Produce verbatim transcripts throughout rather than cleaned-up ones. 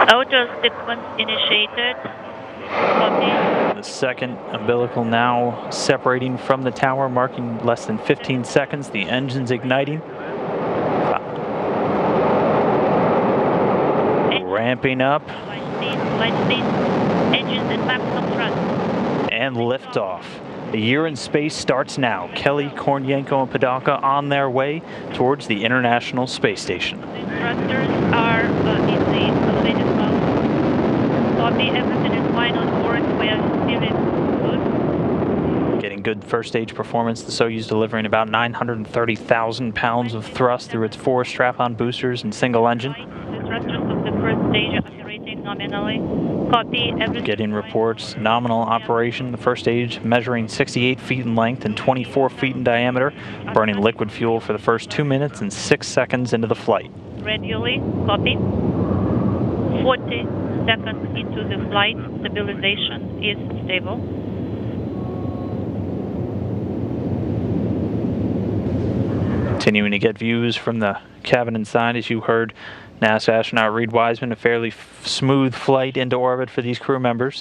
Auto sequence initiated. Copy. The second umbilical now separating from the tower, marking less than fifteen seconds. The engine's igniting. Ramping up. Flight speed, flight speed. Engines at maximum thrust. And liftoff. The year in space starts now. Kelly, Kornienko, and Padalka on their way towards the International Space Station. The thrusters are uh, in the elevated mode. Copy, everything is fine on board. We are feeling good. Getting good first stage performance. The Soyuz delivering about nine hundred thirty thousand pounds of thrust through its four strap-on boosters and single engine. The thrusters of the first stage are operating nominally. Copy, everything. Getting reports, nominal operation. The first stage measuring sixty-eight feet in length and twenty-four feet in diameter, burning liquid fuel for the first two minutes and six seconds into the flight. Radially, copy. forty seconds into the flight, stabilization is stable. Continuing to get views from the cabin inside, as you heard NASA astronaut Reed Wiseman, a fairly f smooth flight into orbit for these crew members.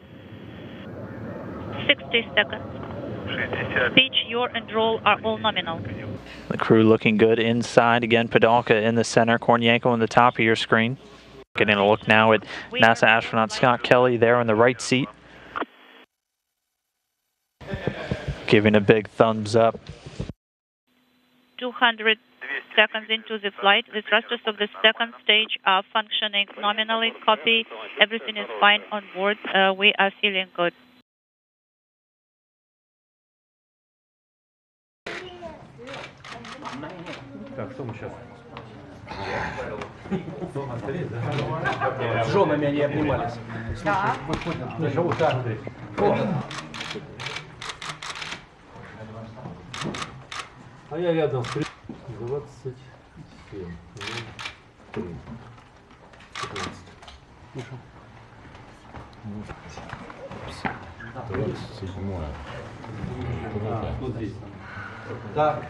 sixty seconds. Pitch, yaw, and roll are all nominal. The crew looking good inside. Again, Padalka in the center, Kornienko on the top of your screen. Getting a look now at NASA astronaut Scott Kelly there in the right seat. Giving a big thumbs up. two hundred seconds into the flight, the thrusters of the second stage are functioning nominally. Copy, everything is fine on board. Uh, we are feeling good. С женами они обнимались. А я рядом двадцать семь, три, пятнадцать. двадцать седьмое. Так.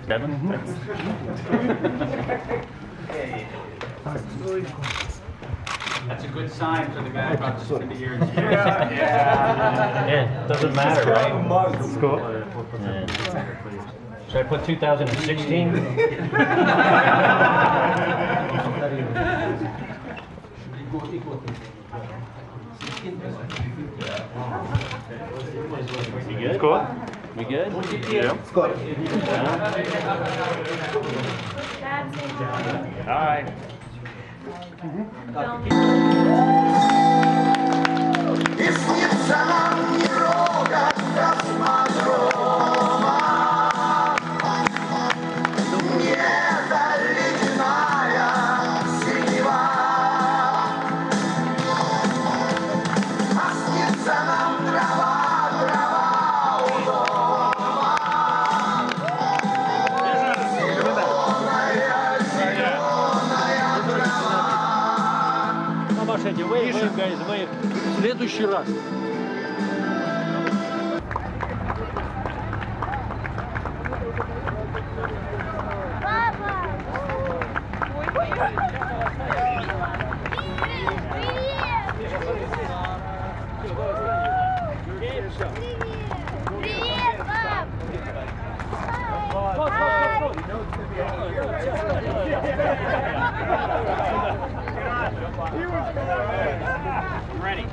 That's a good sign for the guy about to spend a year in space. Yeah, yeah. Yeah, doesn't matter, right? It's cool. Yeah. Should I put two thousand sixteen? You good? Cool. We good? Yeah. Scott. All right. Выше, guys, мы в следующий раз. I'm ready.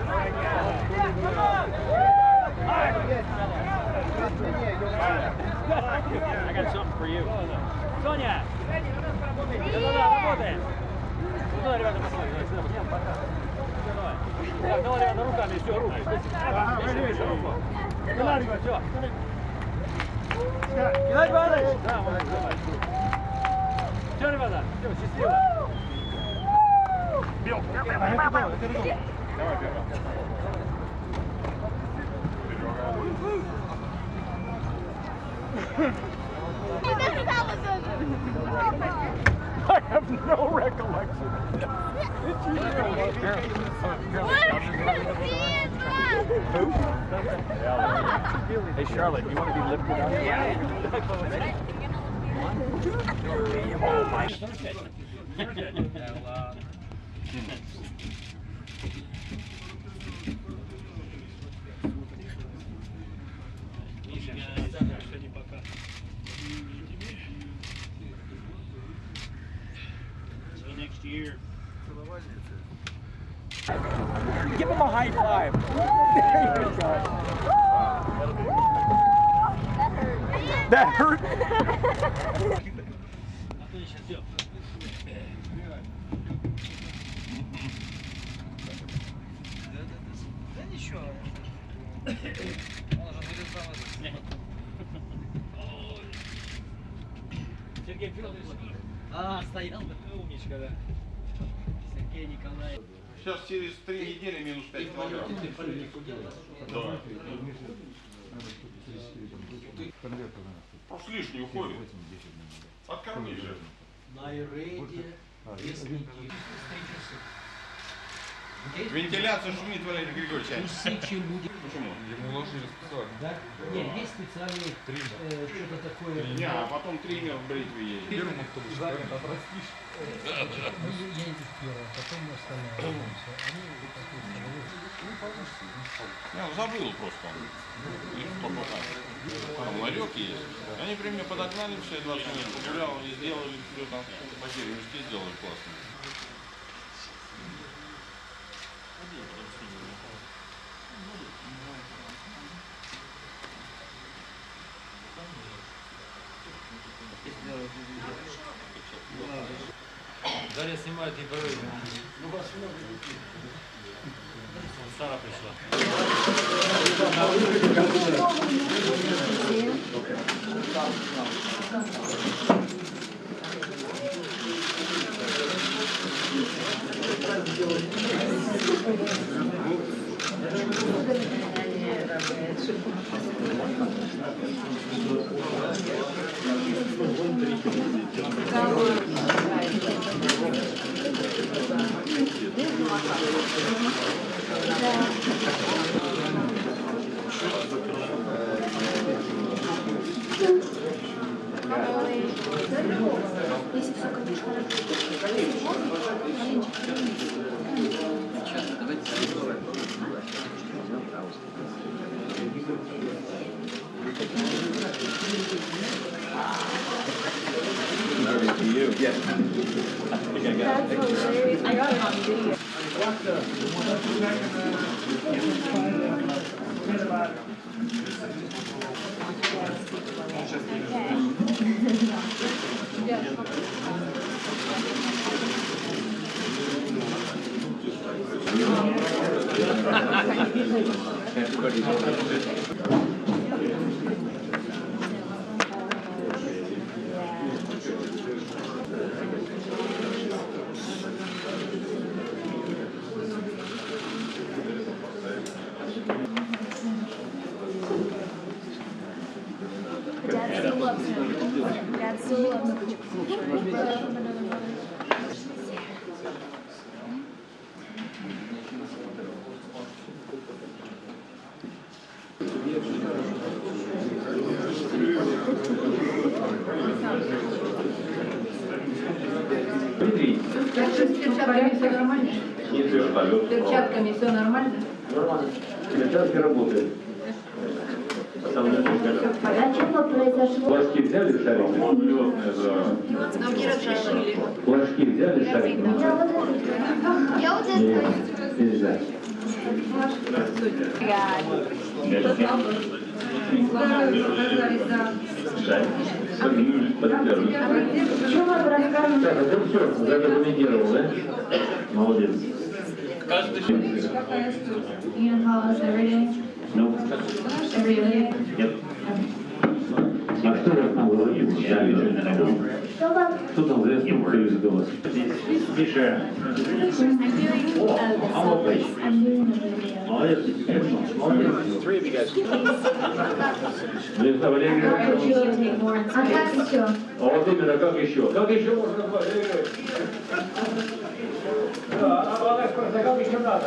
I got something for you. Sonia! I have no recollection. Hey Charlotte, you want to be lifted up? Yeah. Next year. Give him a high five. There you go. That hurt. That hurt. Сергей Федорович. А, стоял, да, умничка, да. Сергей Николаевич. Сейчас через три недели минус пять килограмм. Да. Уж лишний уходит. Откорми же. На Иреде. Вентиляция шумит, Валерий Григорьевич. Тысячи людей. Почему? Ему уложили специально. Да? Нет, есть специальный э, что-то такое. Не, а потом триммер в бритве есть. Первым автобусом, правильно? Простишь. Я не первый, потом остальные. Они такие Я забыл просто. Их попал. Там ларек есть. Они при мне подогнали все, двадцать минут погулял и сделали все там по деревушке сделали классно. Дарья снимает и проводит. Сара пришла. I got it on video. Dad still loves him. Dad still loves him. С перчатками все нормально? С перчатками все нормально? Нормально. Перчатки работают. А что произошло? Флажки взяли шарики? Нам не разрешили. Флажки взяли шарики? Я вот это. Я вот это. Нельзя. Что вам рассказывать? Так, это все, задокументировал, да? Молодец. Ian Hollis every day? Ну, Every day? нет. А что у вас там говорит? Что вам? Кто там за инструкцию издалось? Миша. I'm doing uh, the selfies. I'm doing a video. Молодец. Молодец. Ну, я знаю, Валерий I want you Григорьевич. to take more А inspiration. как еще? А вот именно, как еще? Как еще можно назвать, Валерий Григорьевич? Как еще надо?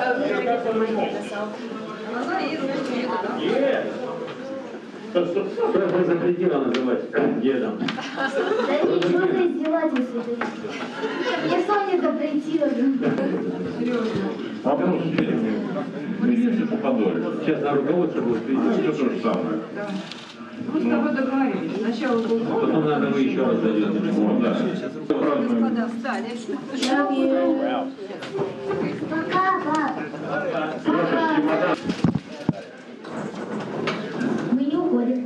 Нет. Просто запретила называть дедом. Да ничего за издевательство. Мне Соня запретила. Серьезно. А потому что мы единственные по Подоле. Сейчас на руководство будет все то же самое. Мы с тобой договорились. Сначала полгода. Потом надо вы еще раз дадите. Ну, да. Господа, встали. Пока, пап. Мы не уходим.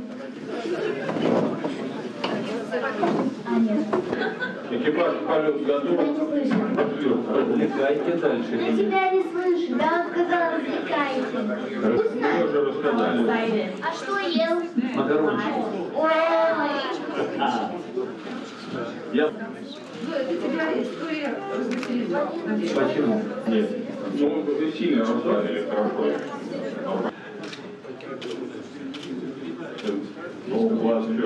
А, нет. Экипаж полет готов. Развлекайте дальше. Я тебя не слышу. Я вам сказала, развлекайте. Мы уже рассказали. А что ел? Макарончики. Ой. Я... Ну, это тебя история развеселила. Почему? Нет. Ну, вы сильно расслабили, хорошо. Ну, у вас что?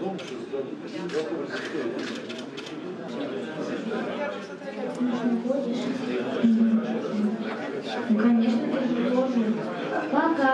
Ну, конечно, ты же должен. Пока.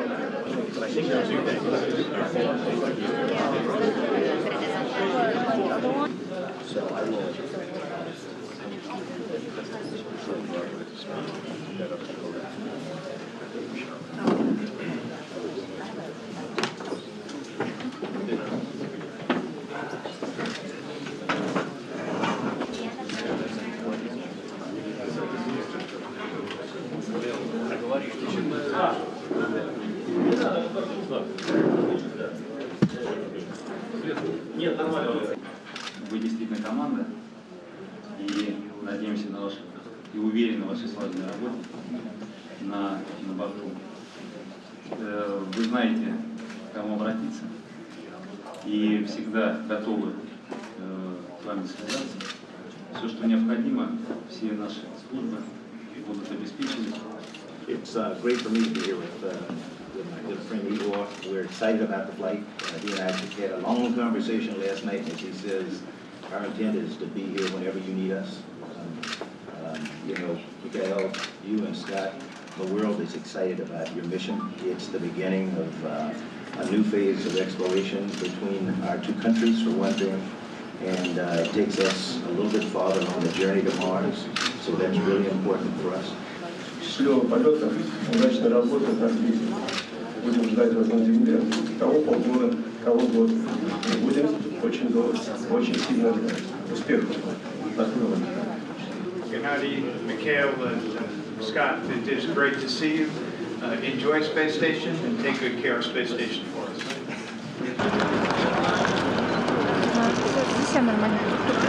Нет, нормально. Вы действительно команда, и надеемся на вашу, и уверены в вашей слаженной работе на, на борту. Э, вы знаете, к кому обратиться, и всегда готовы э, с вами связаться. Все, что необходимо, все наши службы будут обеспечены. It's uh, great for me to be here with, uh, with my good friend Igor. We're excited about the flight. Uh, he and I had a long conversation last night, and he says our intent is to be here whenever you need us. Um, um, you know, Mikhail, you and Scott, the world is excited about your mission. It's the beginning of uh, a new phase of exploration between our two countries, for one thing, and uh, it takes us a little bit farther on the journey to Mars, so that's really important for us. Счастливого полета, удачной работы, отлично. Будем ждать вас на Земле. Кого полгода, кого год. Будем очень долго, очень сильно ждать. Успехов. Gennady, Mikhail, and Scott, it is great to see you. Uh, enjoy Space Station and take good care of Space Station for us. Все нормально.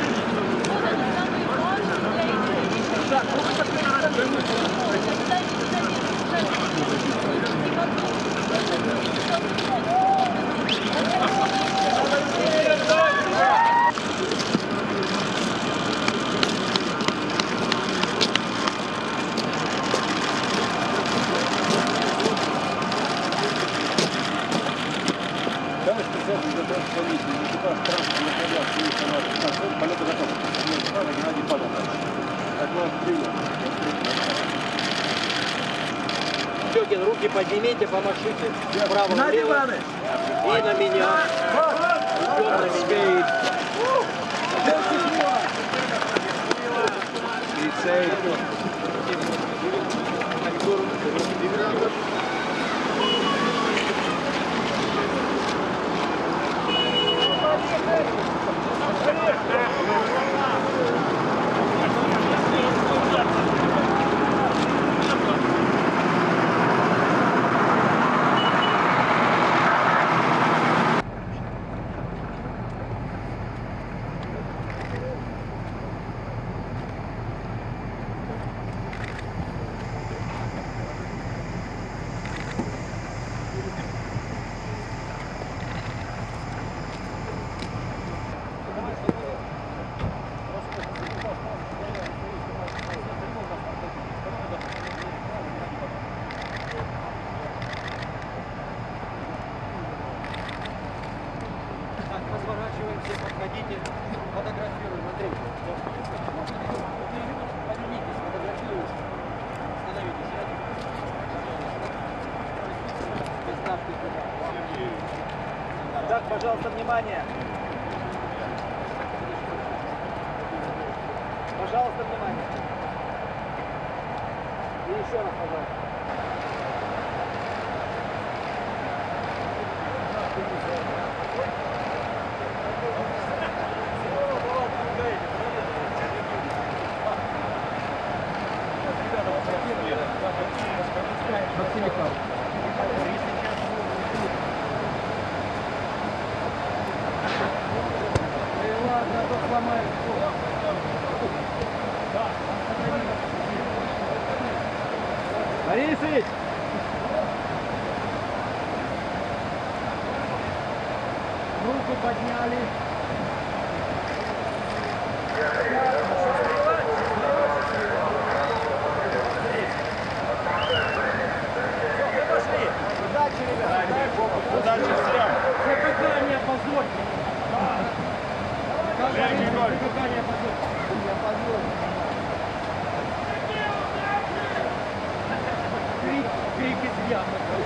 Щекин, руки поднимите, помашите. Вправо, влево. И на меня. Идем на меня. Разворачиваемся, подходите, фотографируем, Андрей. Повернитесь, фотографируйте. Остановитесь, рядом. Представьте туда. Так, пожалуйста, внимание. Пожалуйста, внимание. Борисыч! Руку подняли. Удачи, ребята! Удачи всем! Дыхание позорьте! Дыхание позорьте! Крики звят.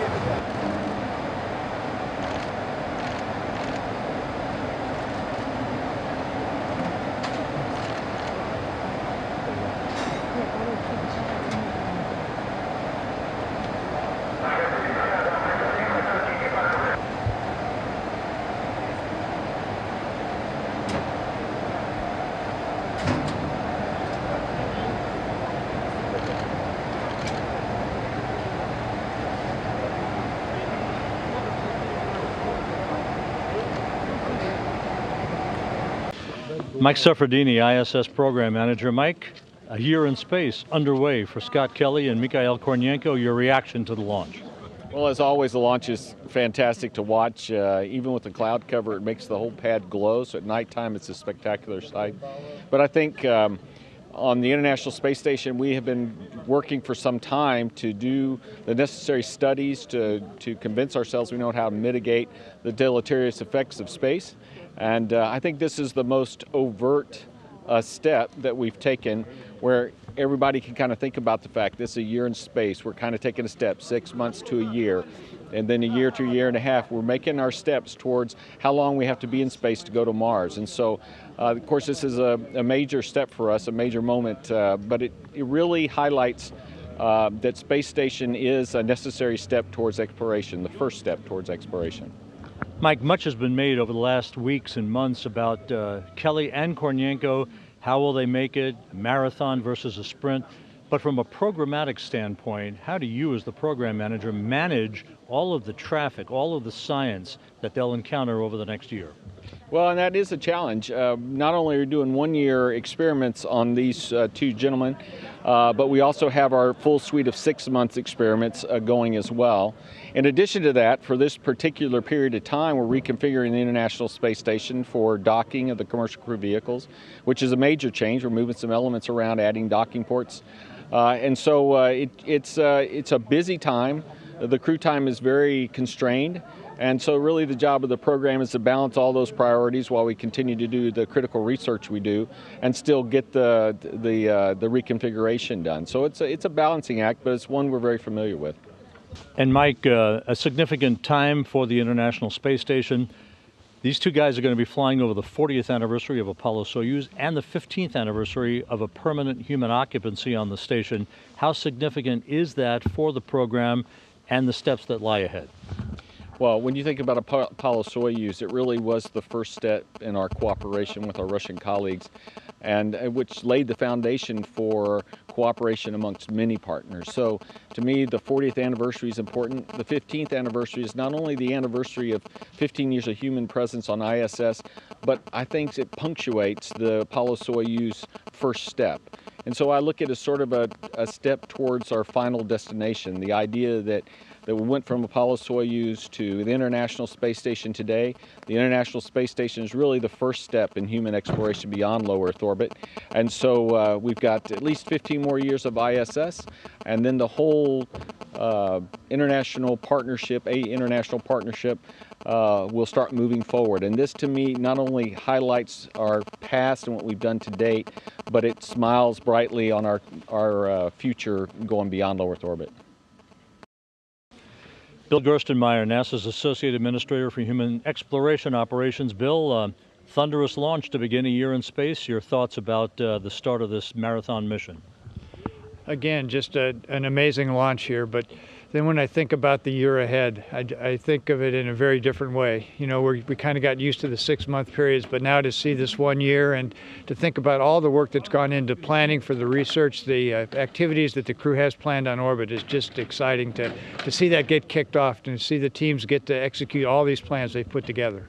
Mike Seferdini, I S S Program Manager. Mike, a year in space underway for Scott Kelly and Mikhail Kornienko. Your reaction to the launch? Well, as always, the launch is fantastic to watch. Uh, even with the cloud cover, it makes the whole pad glow. So at nighttime, it's a spectacular sight. But I think um, on the International Space Station, we have been working for some time to do the necessary studies to, to convince ourselves we know how to mitigate the deleterious effects of space. And uh, I think this is the most overt uh, step that we've taken where everybody can kind of think about the fact this is a year in space. We're kind of taking a step, six months to a year, and then a year to a year and a half. We're making our steps towards how long we have to be in space to go to Mars. And so, uh, of course, this is a, a major step for us, a major moment, uh, but it, it really highlights uh, that space station is a necessary step towards exploration, the first step towards exploration. Mike, much has been made over the last weeks and months about uh, Kelly and Kornienko. How will they make it? Marathon versus a sprint. But from a programmatic standpoint, how do you as the program manager manage all of the traffic, all of the science that they'll encounter over the next year? Well, and that is a challenge. Uh, not only are we doing one-year experiments on these uh, two gentlemen, uh, but we also have our full suite of six-month experiments uh, going as well. In addition to that, for this particular period of time, we're reconfiguring the International Space Station for docking of the commercial crew vehicles, which is a major change. We're moving some elements around, adding docking ports. Uh, and so uh, it, it's, uh, it's a busy time. The crew time is very constrained. And so really the job of the program is to balance all those priorities while we continue to do the critical research we do and still get the, the, uh, the reconfiguration done. So it's a, it's a balancing act, but it's one we're very familiar with. And Mike, uh, a significant time for the International Space Station. These two guys are going to be flying over the fortieth anniversary of Apollo Soyuz and the fifteenth anniversary of a permanent human occupancy on the station. How significant is that for the program and the steps that lie ahead? Well, when you think about Apollo Soyuz, it really was the first step in our cooperation with our Russian colleagues, and which laid the foundation for cooperation amongst many partners. So to me, the fortieth anniversary is important. The fifteenth anniversary is not only the anniversary of fifteen years of human presence on I S S, but I think it punctuates the Apollo Soyuz first step. And so I look at it as sort of a, a step towards our final destination, the idea that that we went from Apollo Soyuz to the International Space Station today. The International Space Station is really the first step in human exploration beyond low Earth orbit. And so uh, we've got at least fifteen more years of I S S, and then the whole uh, international partnership, a international partnership, uh, will start moving forward. And this to me not only highlights our past and what we've done to date, but it smiles brightly on our, our uh, future going beyond low Earth orbit. Bill Gerstenmaier, NASA's Associate Administrator for Human Exploration Operations. Bill, uh, thunderous launch to begin a year in space. Your thoughts about uh, the start of this marathon mission? again, just a, an amazing launch here. But then when I think about the year ahead, I, I think of it in a very different way. You know, we're, we kind of got used to the six-month periods, but now to see this one year and to think about all the work that's gone into planning for the research, the uh, activities that the crew has planned on orbit is just exciting to, to see that get kicked off and to see the teams get to execute all these plans they've put together.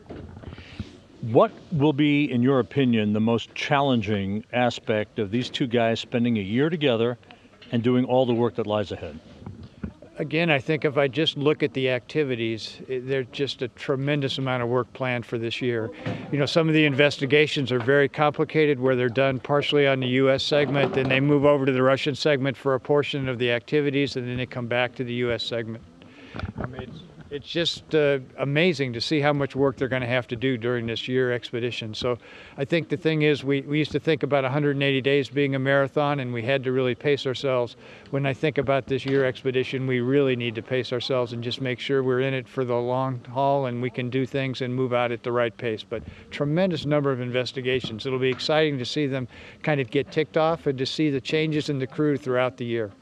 What will be, in your opinion, the most challenging aspect of these two guys spending a year together and doing all the work that lies ahead? Again, I think if I just look at the activities, there's just a tremendous amount of work planned for this year. You know, some of the investigations are very complicated where they're done partially on the U S segment, then they move over to the Russian segment for a portion of the activities, and then they come back to the U S segment. I mean, it's, it's just uh, amazing to see how much work they're going to have to do during this year expedition. So I think the thing is we, we used to think about one hundred eighty days being a marathon, and we had to really pace ourselves. When I think about this year expedition, we really need to pace ourselves and just make sure we're in it for the long haul and we can do things and move out at the right pace. But tremendous number of investigations. It'll be exciting to see them kind of get ticked off and to see the changes in the crew throughout the year.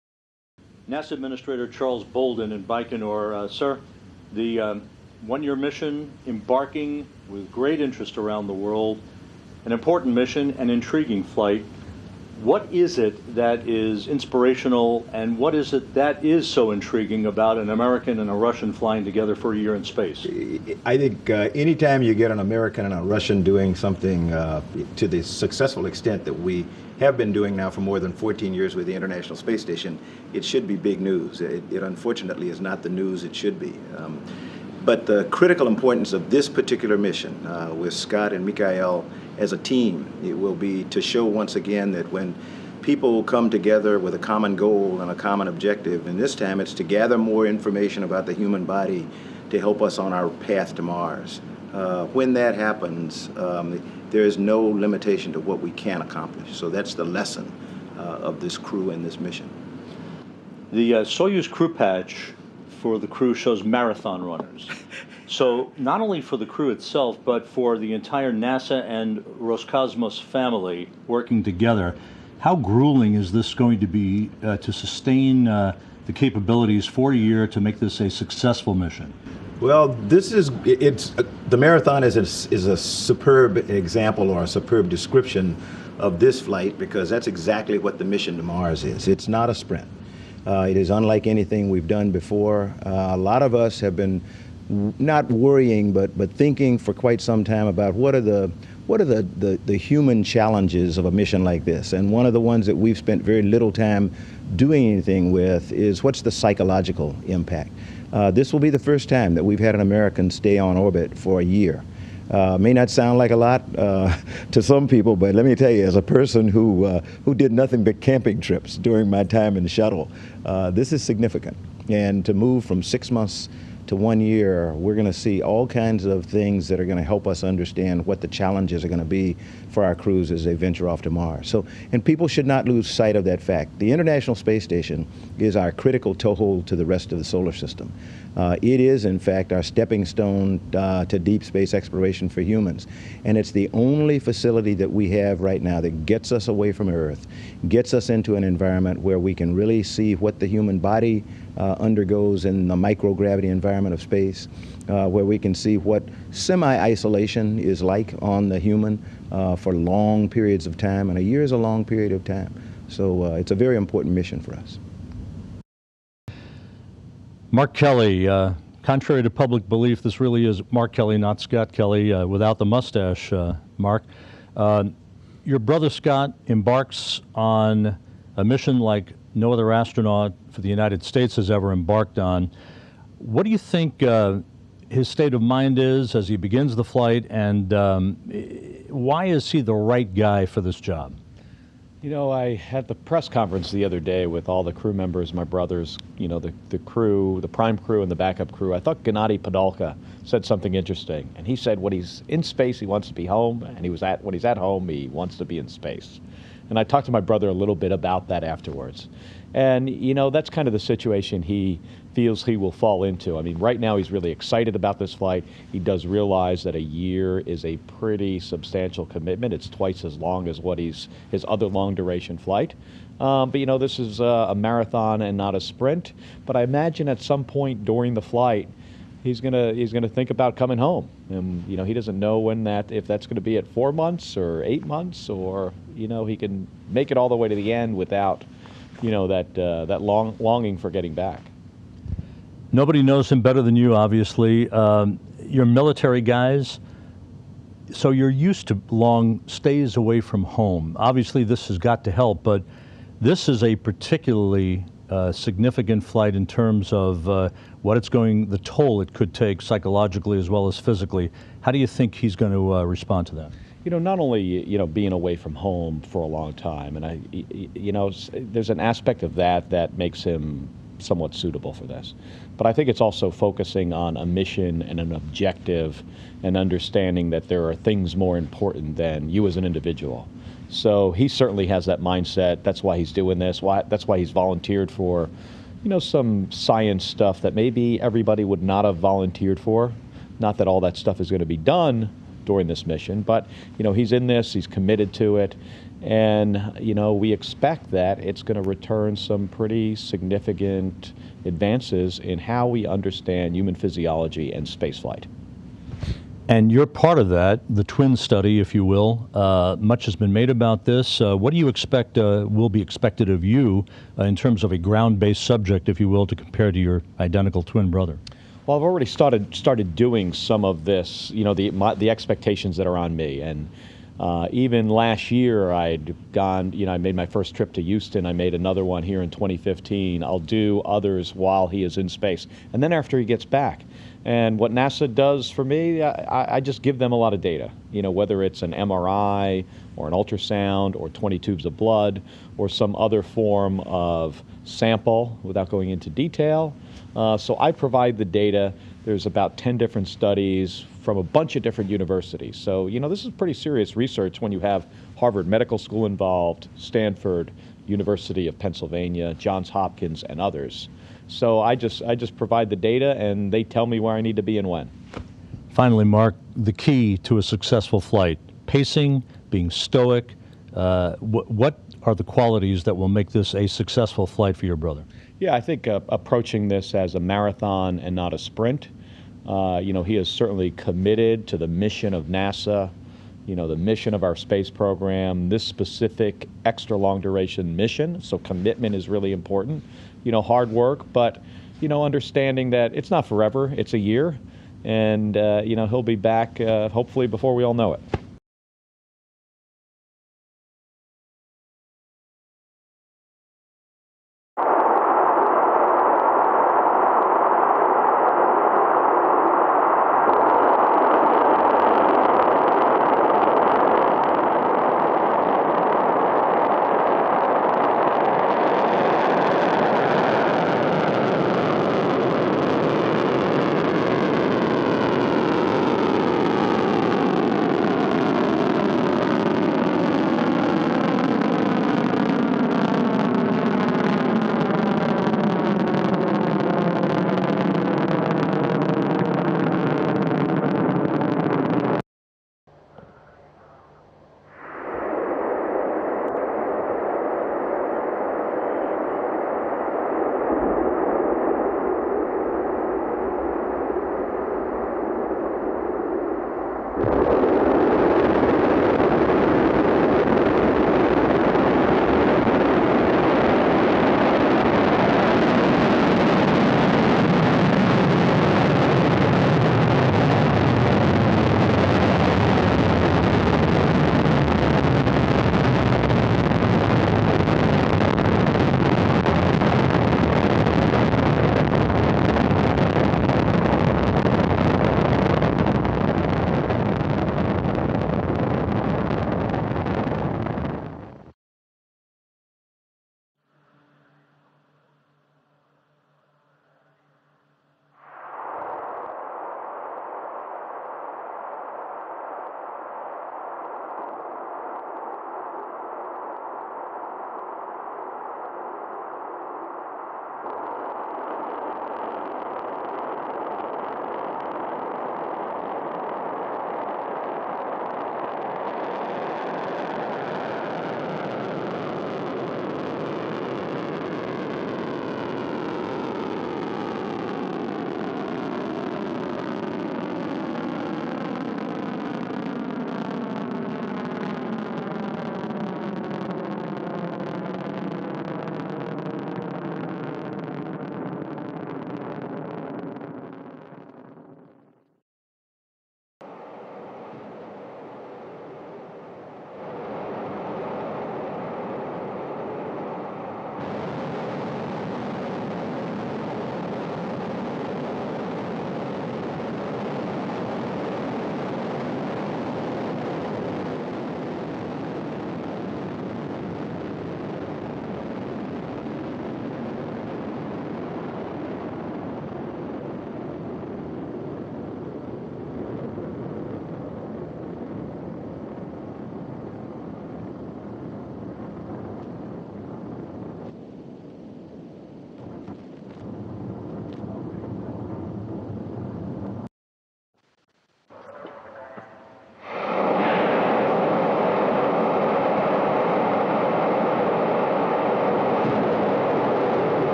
NASA Administrator Charles Bolden in Baikonur. Uh, sir, the um, one-year mission embarking with great interest around the world, an important mission, an intriguing flight. What is it that is inspirational, and what is it that is so intriguing about an American and a Russian flying together for a year in space? I think uh, anytime you get an American and a Russian doing something uh, to the successful extent that we have been doing now for more than fourteen years with the International Space Station, it should be big news. It, it unfortunately is not the news it should be. Um, but the critical importance of this particular mission uh, with Scott and Mikhail as a team, it will be to show once again that when people come together with a common goal and a common objective, and this time it's to gather more information about the human body to help us on our path to Mars. Uh, when that happens, um, there is no limitation to what we can accomplish. So that's the lesson uh, of this crew and this mission. The uh, Soyuz crew patch for the crew shows marathon runners. So not only for the crew itself, but for the entire NASA and Roscosmos family working together, how grueling is this going to be uh, to sustain uh, the capabilities for a year to make this a successful mission? Well, this is, it's, uh, the marathon is a, is a superb example or a superb description of this flight, because that's exactly what the mission to Mars is. It's not a sprint. Uh, it is unlike anything we've done before. Uh, a lot of us have been not worrying, but, but thinking for quite some time about what are the what are the, the, the human challenges of a mission like this. And one of the ones that we've spent very little time doing anything with is what's the psychological impact. Uh, this will be the first time that we've had an American stay on orbit for a year. Uh, may not sound like a lot uh, to some people, but let me tell you, as a person who, uh, who did nothing but camping trips during my time in the shuttle, uh, this is significant. And to move from six months to one year, we're going to see all kinds of things that are going to help us understand what the challenges are going to be for our crews as they venture off to Mars. So, and people should not lose sight of that fact. The International Space Station is our critical toehold to the rest of the solar system. Uh, it is, in fact, our stepping stone uh, to deep space exploration for humans. And it's the only facility that we have right now that gets us away from Earth, gets us into an environment where we can really see what the human body uh, undergoes in the microgravity environment of space, uh, where we can see what semi-isolation is like on the human uh, for long periods of time. And a year is a long period of time. So uh, it's a very important mission for us. Mark Kelly, uh, contrary to public belief, this really is Mark Kelly, not Scott Kelly, uh, without the mustache, uh, Mark. Uh, your brother Scott embarks on a mission like no other astronaut for the United States has ever embarked on. What do you think uh, his state of mind is as he begins the flight, and um, why is he the right guy for this job? You know, I had the press conference the other day with all the crew members, my brothers, you know, the, the crew, the prime crew and the backup crew. I thought Gennady Padalka said something interesting. And he said when he's in space, he wants to be home. And he was at, when he's at home, he wants to be in space. And I talked to my brother a little bit about that afterwards. And, you know, that's kind of the situation he feels he will fall into. I mean, right now he's really excited about this flight. He does realize that a year is a pretty substantial commitment. It's twice as long as what he's his other long duration flight. Um, but, you know, this is a, a marathon and not a sprint. But I imagine at some point during the flight, he's gonna he's gonna think about coming home. And, you know, he doesn't know when that, if that's gonna be at four months or eight months, or, you know, he can make it all the way to the end without, you know, that uh, that long longing for getting back. Nobody knows him better than you, obviously. Um, you're military guys, so you're used to long stays away from home. Obviously, this has got to help, but this is a particularly uh, significant flight in terms of uh, what it's going, the toll it could take psychologically as well as physically. How do you think he's going to uh, respond to that? You know, not only, you know, being away from home for a long time, and I, you know, there's an aspect of that that makes him somewhat suitable for this. But I think it's also focusing on a mission and an objective and understanding that there are things more important than you as an individual. So he certainly has that mindset. That's why he's doing this. Why, that's why he's volunteered for, you know, some science stuff that maybe everybody would not have volunteered for. Not that all that stuff is going to be done during this mission, but, you know, he's in this, he's committed to it. And, you know, we expect that it's going to return some pretty significant advances in how we understand human physiology and spaceflight. And you're part of that, the twin study, if you will. Uh, much has been made about this. Uh, what do you expect uh, will be expected of you uh, in terms of a ground-based subject, if you will, to compare to your identical twin brother? Well, I've already started started doing some of this, you know, the my, the expectations that are on me. And Uh, even last year, I'd gone, you know, I made my first trip to Houston. I made another one here in twenty fifteen. I'll do others while he is in space. And then after he gets back. And what NASA does for me, I, I just give them a lot of data, you know, whether it's an M R I or an ultrasound or twenty tubes of blood or some other form of sample without going into detail. Uh, so I provide the data. There's about ten different studies from a bunch of different universities. So, you know, this is pretty serious research when you have Harvard Medical School involved, Stanford, University of Pennsylvania, Johns Hopkins, and others. So I just, I just provide the data, and they tell me where I need to be and when. Finally, Mark, the key to a successful flight: pacing, being stoic. Uh, wh what are the qualities that will make this a successful flight for your brother? Yeah, I think uh, approaching this as a marathon and not a sprint. Uh, you know, he is certainly committed to the mission of NASA, you know, the mission of our space program, this specific extra long duration mission. So commitment is really important. You know, hard work, but, you know, understanding that it's not forever, it's a year. And, uh, you know, he'll be back uh, hopefully before we all know it.